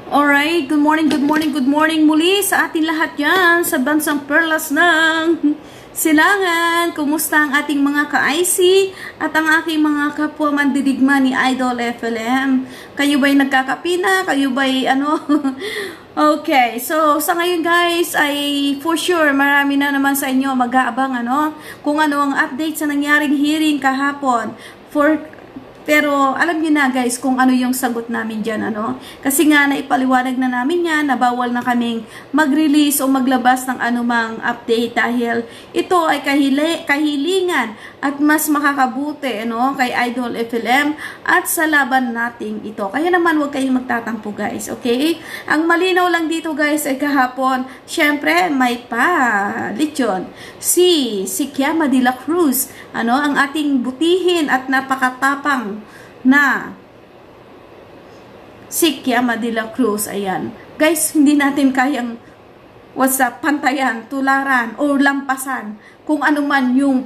Alright, good morning, good morning, good morning muli sa ating lahat yan sa bansang Perlas ng Silangan. Kumusta ang ating mga ka-IC at ang aking mga kapwa mandirigma ni Idol FLM? Kayo ba'y nagkakapina? Kayo ba'y ano? Okay, so sa ngayon guys ay for sure marami na naman sa inyo mag-aabang kung ano ang update sa nangyaring hearing kahapon. Pero alam niyo na guys kung ano yung sagot namin dyan, Kasi nga naipaliwanag na namin yan na bawal na kaming mag-release o maglabas ng anumang update dahil ito ay kahilingan at mas makakabuti, kay Idol FLM at sa laban nating ito. Kaya naman huwag kayong magtatampo guys, okay? Ang malinaw lang dito guys ay kahapon, syempre may lechon. Si Kiama de la Cruz, ang ating butihin at napakatapang na si Kiama de la Cruz, ayan. Guys, hindi natin kayang pantayan, tularan, o lampasan kung ano man yung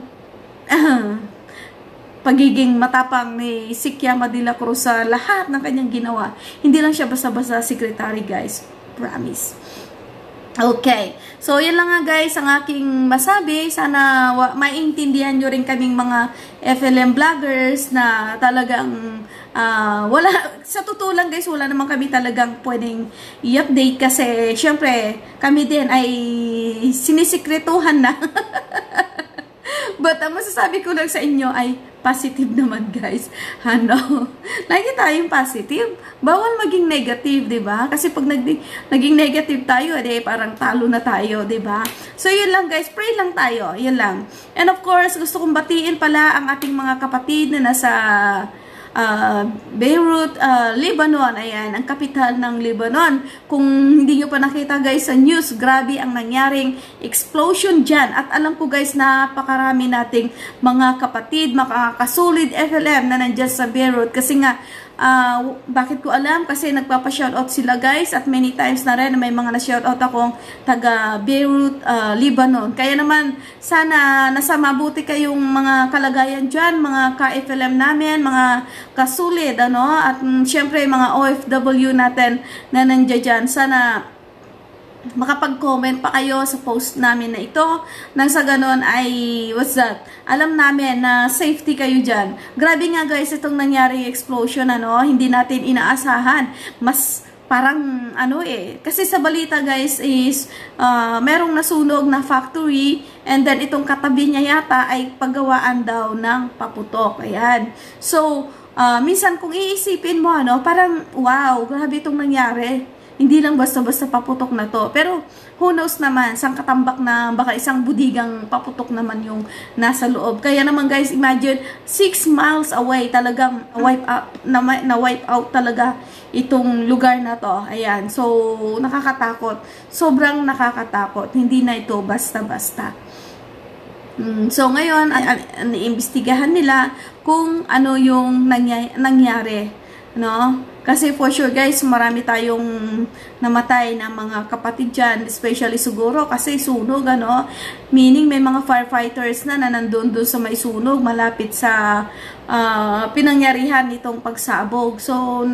pagiging matapang ni si Kiama de la Cruz sa lahat ng kanyang ginawa. Hindi lang siya basta-basta secretary guys, promise. Okay, so yan lang nga guys ang aking masabi. Sana maintindihan nyo rin kaming mga FLM vloggers na talagang wala, sa totoo lang guys, wala naman kami talagang pwedeng i-update kasi syempre kami din ay sinisikretuhan na. But ang masasabi ko lang sa inyo ay positive naman guys. Lagi tayong positive. Bawal maging negative, 'di ba? Kasi pag naging negative tayo, parang talo na tayo, 'di ba? So yun lang guys, pray lang tayo. Yun lang. And of course, gusto kong batiin pala ang ating mga kapatid na nasa Beirut, Lebanon. Ayan, ang kapital ng Lebanon. Kung hindi nyo pa nakita guys sa news, grabe ang nangyaring explosion dyan. At alam ko guys, napakarami nating mga kapatid, makakasulid FLM na nandyan sa Beirut. Kasi nga, bakit ko alam? Kasi nagpapa-shoutout sila guys at many times na rin may mga na-shoutout akong taga Beirut, Lebanon. Kaya naman sana nasa mabuti kayong mga kalagayan dyan, mga ka-FLM namin, mga kasulid, at syempre mga OFW natin na nandiyan dyan. Sana makapag-comment pa kayo sa post namin na ito nang sa ganon ay alam namin na safety kayo dyan. Grabe nga guys itong nangyaring explosion, hindi natin inaasahan. Mas parang kasi sa balita guys is merong nasunog na factory and then itong katabi niya yata ay paggawaan daw ng paputok. Ayan. So minsan kung iisipin mo parang wow, grabe itong nangyari. Hindi lang basta-basta paputok na to. Pero who knows naman, sang katambak na baka isang budigang paputok naman yung nasa loob. Kaya naman guys, imagine 6 miles away talagang wipe out talaga itong lugar na to. Ayan. So nakakatakot. Sobrang nakakatakot. Hindi na ito basta-basta. So ngayon, iimbestigahan nila kung ano yung nangyari. Kasi for sure guys, marami tayong namatay na mga kapatid dyan, especially siguro kasi sunog, meaning may mga firefighters na nandun doon sa may sunog, malapit sa pinangyarihan nitong pagsabog. So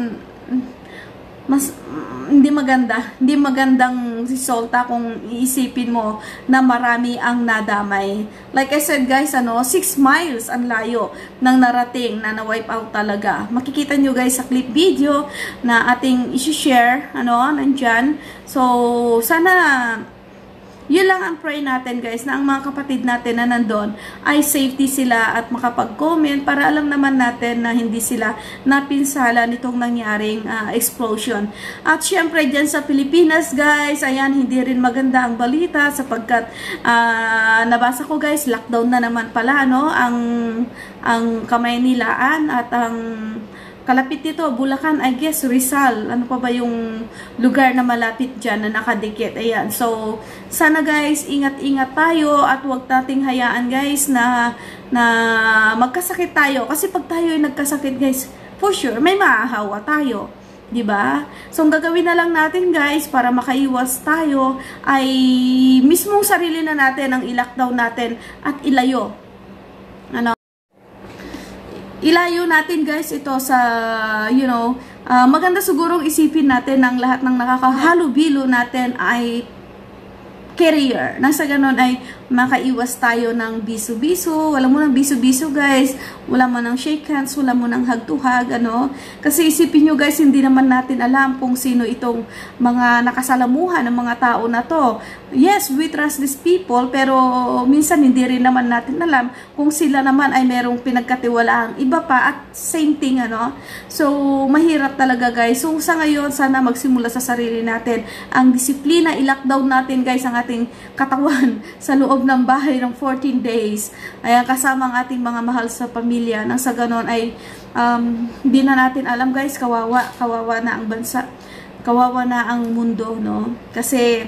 hindi magandang resulta kung iisipin mo na marami ang nadamay. Like I said guys, 6 miles ang layo ng narating na na-wipe out talaga. Makikita nyo guys sa clip video na ating i-share, nandyan. So, sana yun lang ang pray natin guys, na ang mga kapatid natin na nandun ay safety sila at makapag-comment para alam naman natin na hindi sila napinsala nitong nangyaring explosion. At syempre dyan sa Pilipinas guys, ayan, hindi rin maganda ang balita sapagkat nabasa ko guys, lockdown na naman pala ang Kamaynilaan at ang kalapit dito, Bulacan, I guess, Rizal. Ano pa ba yung lugar na malapit dyan na nakadikit? Ayan. So, sana guys, ingat-ingat tayo at huwag nating hayaan guys na magkasakit tayo. Kasi pag tayo ay nagkasakit guys, for sure, may maahawa tayo. Diba? So, ang gagawin na lang natin guys para makaiwas tayo ay mismong sarili na natin ang i-lockdown natin at ilayo. Ilayo natin guys ito sa maganda sigurong isipin natin ng lahat ng nakakahalubilo natin ay career. Nasa ganon ay makaiwas tayo ng biso-biso. Wala mo ng biso-biso, guys. Wala mo ng shake hands, wala mo ng hug to hug, ano. Kasi isipin nyo, guys, hindi naman natin alam kung sino itong mga nakasalamuhan ng mga tao na to. Yes, we trust these people, pero minsan hindi rin naman natin alam kung sila naman ay merong pinagkatiwalaang iba pa at same thing, ano. So, mahirap talaga, guys. So, sa ngayon, sana magsimula sa sarili natin ang disiplina. I-lockdown natin, guys, ang ating katawan sa loob ng bahay ng 14 days. Ayan, kasama ang ating mga mahal sa pamilya. Nang sa ganon ay hindi na natin alam, guys, kawawa na ang bansa. Kawawa na ang mundo, no? Kasi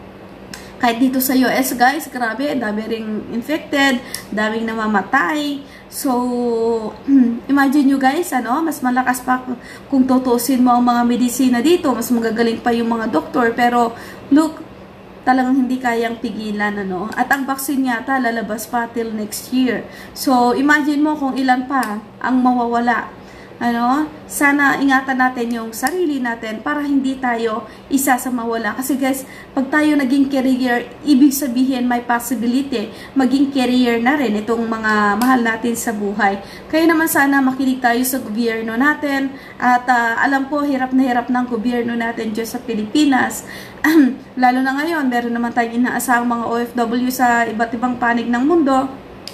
kahit dito sa US, guys, grabe, dami ring infected, daming namamatay. So, imagine nyo, guys, ano, mas malakas pa kung tutusin mo ang mga medisina dito, mas magagaling pa yung mga doktor, pero look, talagang hindi kayang pigilan, ano. At ang vaccine yata lalabas pa till next year. So, imagine mo kung ilan pa ang mawawala. Ano? Sana ingatan natin yung sarili natin para hindi tayo isa sa mawala. Kasi guys, pag tayo naging career, ibig sabihin may possibility maging career na rin itong mga mahal natin sa buhay. Kaya naman sana makinig tayo sa gobyerno natin. At alam ko, hirap na hirap ng gobyerno natin dyan sa Pilipinas. Lalo na ngayon, meron naman tayong inaasahang mga OFW sa iba't ibang panig ng mundo.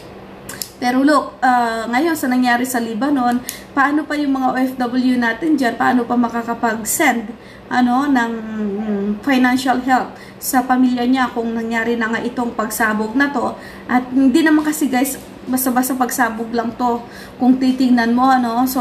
Pero look, ngayon sa nangyari sa Lebanon, paano pa yung mga OFW natin dyan, paano pa makakapag-send ng financial help sa pamilya niya kung nangyari na nga itong pagsabog na to. At hindi naman kasi, guys, basta-basta pagsabog lang to. Kung titingnan mo, so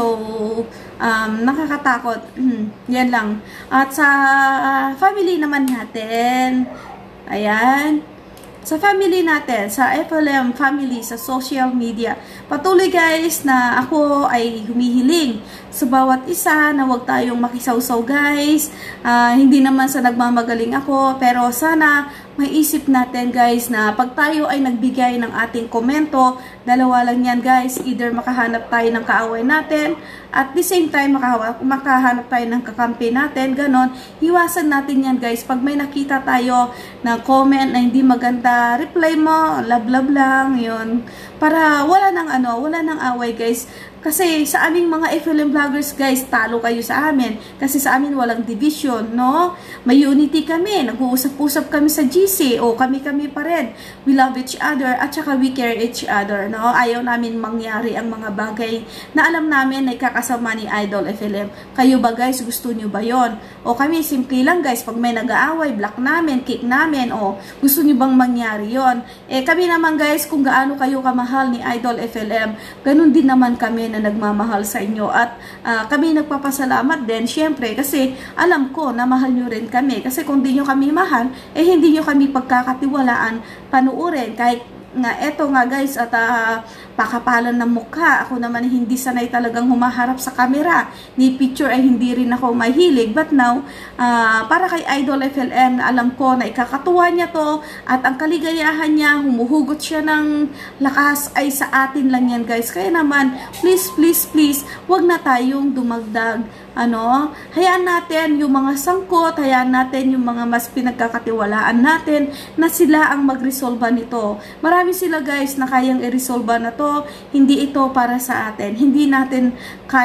nakakatakot. Yan lang. At sa family naman natin, ayan, sa family natin, sa FLM family, sa social media. Patuloy, guys, na ako ay humihiling sa bawat isa na huwag tayong makisawsaw, guys. Hindi naman sa nagmamagaling ako, pero sana maisip natin, guys, na pag tayo ay nagbigay ng ating komento, dalawa lang yan, guys. Either makahanap tayo ng kaaway natin, at the same time, makahanap tayo ng kakampi natin, ganon. Iwasan natin yan, guys. Pag may nakita tayo na comment na hindi maganda, reply mo, love lang, yun. Para wala nang away, guys. Kasi sa aming mga FLM vloggers, guys, talo kayo sa amin. Kasi sa amin walang division, no? May unity kami. Nag-uusap-usap kami sa GC. O kami pa rin. We love each other at saka we care each other, no? Ayaw namin mangyari ang mga bagay na alam namin na ikakasama ni Idol FLM. Kayo ba, guys? Gusto nyo ba yon? O kami, simple lang, guys. Pag may nag-aaway, block namin, kick namin. O gusto nyo bang mangyari yon? Kami naman, guys, kung gaano kayo kamahal ni Idol FLM, ganun din naman kami na nagmamahal sa inyo. At kami nagpapasalamat din, syempre, kasi alam ko na mahal nyo rin kami. Kasi kung di nyo kami mahal, hindi nyo kami pagkakatiwalaan panuurin. Kahit nga, eto nga, guys, at pakapalan ng mukha. Ako naman hindi sanay talagang humaharap sa camera. Ni picture ay hindi rin ako mahilig. But now, para kay Idol FLM, alam ko na ikakatuwa niya to at ang kaligayahan niya, humuhugot siya ng lakas ay sa atin lang yan, guys. Kaya naman, please, wag na tayong dumagdag. Hayaan natin yung mga sangkot, hayaan natin yung mga mas pinagkakatiwalaan natin na sila ang magresolba nito. Marami sila, guys, na kayang i-resolba na to. Hindi ito para sa atin. Hindi natin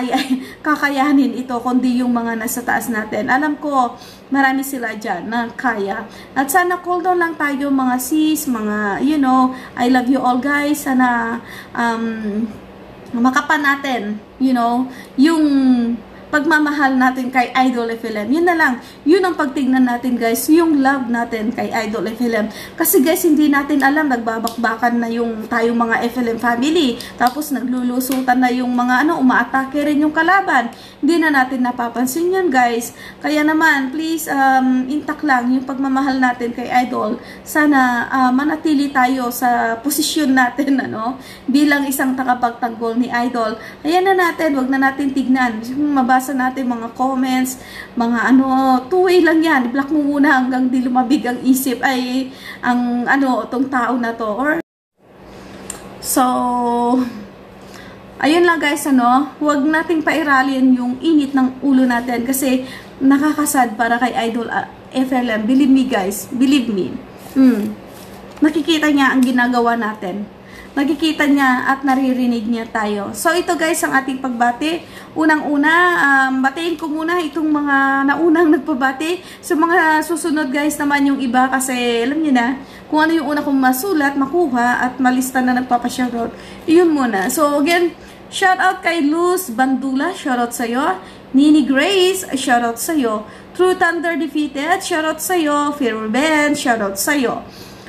kakayanin ito, kundi yung mga nasa taas natin. Alam ko, marami sila dyan na kaya. At sana cool down lang tayo, mga sis, mga, I love you all, guys. Sana, makapan natin, yung pagmamahal natin kay Idol FLM. Yun na lang. Yun ang pagtignan natin, guys. Yung love natin kay Idol FLM. Kasi, guys, hindi natin alam. Nagbabakbakan na yung tayong mga FLM family. Tapos, naglulusutan na yung mga umaatake rin yung kalaban. Hindi na natin napapansin yun, guys. Kaya naman, please, intact lang yung pagmamahal natin kay Idol. Sana manatili tayo sa posisyon natin, bilang isang takapagtanggol ni Idol. Ayan na natin. Wag na natin tignan. Mabasa natin mga comments, mga two-way lang yan. I-block mo muna hanggang di lumabig ang isip ay ang tong tao na to. So, ayun lang guys, huwag nating pairalin yung init ng ulo natin kasi nakakasad para kay Idol FLM. Believe me guys, believe me. Nakikita niya ang ginagawa natin. Nakikita niya at naririnig niya tayo. So ito guys ang ating pagbati. Unang-una, batiin ko muna itong mga naunang nagpabati. So mga susunod guys naman yung iba kasi alam niyo na kung ano yung una kong masulat, makuha at malista na nagpapashoutout. Yun muna. So again, shoutout kay Luz Bandula, shoutout sa'yo. Nini Grace, shoutout sa'yo. True Thunder Defeated, shoutout sa'yo. Fear Ben, shoutout sa'yo.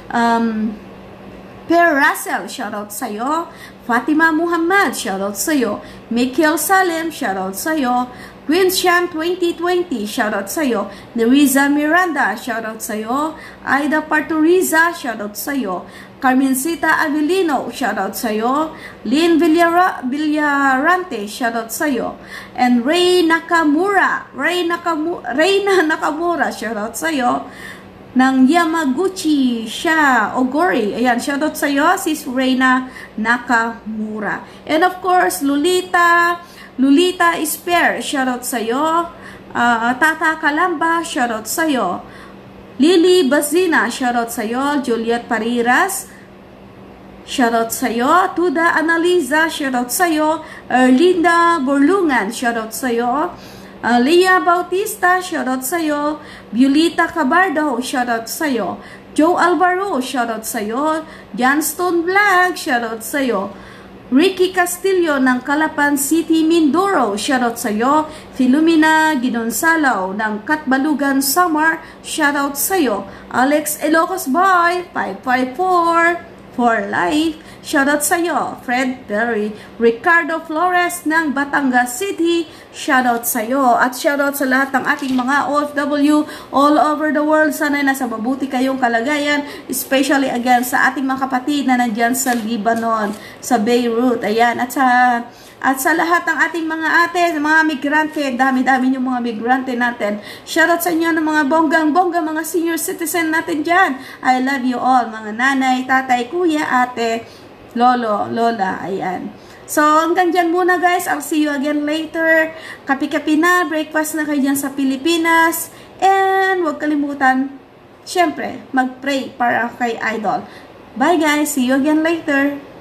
Per Russell, shoutout sa'yo. Fatima Muhammad, shoutout sa'yo. Michael Salem, shoutout sa'yo. Queen Sham 2020, shoutout sa'yo. Neriza Miranda, shoutout sa'yo. Aida Parturiza, shoutout sa'yo. Carmencita Avelino, shoutout sa'yo. Lynn Villarante, shoutout sa'yo. And Reyna Nakamura, shoutout sa'yo. Ng Yamaguchi siya, Ogori. Ayan, shoutout sa'yo, sis Reyna Nakamura. And of course, Lolita Isper, shoutout sa'yo. Tata Kalamba, shoutout sa'yo. Lily Bazina, shoutout sa'yo. Juliet Pariras, shoutout sa'yo. Tuda Analiza, shoutout sa'yo. Erlinda Borlungan, shoutout sa'yo. Leah Bautista, shoutout sa'yo. Violeta Cabardo, shoutout sa'yo. Joe Alvaro, shoutout sa'yo. Johnston Vlog, shoutout sa'yo. Ricky Castillo ng Calapan City, Mindoro, shoutout sa'yo. Filomena Ginonsalaw ng Katbalugan, Samar, shoutout sa'yo. Alex Ilocos Boy, 554 for life, shoutout sa'yo. Fred Perry, Ricardo Flores ng Batangas City, shoutout sa'yo. At shoutout sa lahat ng ating mga OFW all over the world. Sana nasa mabuti kayong kalagayan, especially again sa ating mga kapatid na nandyan sa Lebanon, sa Beirut. Ayan, at sa lahat ng ating mga ate, mga migrante, dami-dami yung mga migrante natin. Shoutout sa inyo ng mga bonggang-bongga, mga senior citizen natin dyan. I love you all, mga nanay, tatay, kuya, ate, lolo, lola, ayan. So, hanggang dyan muna guys. I'll see you again later. Kapi-kapi na, breakfast na kayo dyan sa Pilipinas. And huwag kalimutan, syempre, mag-pray para kay Idol. Bye guys, see you again later.